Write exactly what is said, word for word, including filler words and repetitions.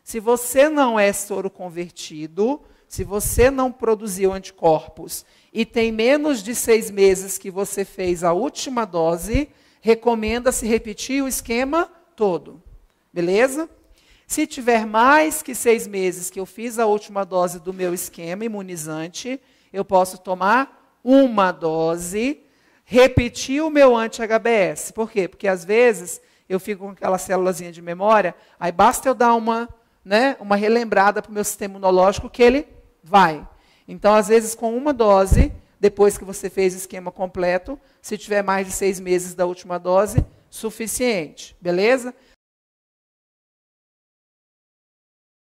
Se você não é soro convertido, se você não produziu anticorpos e tem menos de seis meses que você fez a última dose, recomenda-se repetir o esquema todo. Beleza? Se tiver mais que seis meses que eu fiz a última dose do meu esquema imunizante, eu posso tomar uma dose, repetir o meu anti-H B S. Por quê? Porque às vezes eu fico com aquela célulazinha de memória, aí basta eu dar uma, né, uma relembrada para o meu sistema imunológico que ele vai. Então, às vezes, com uma dose, depois que você fez o esquema completo, se tiver mais de seis meses da última dose, suficiente. Beleza?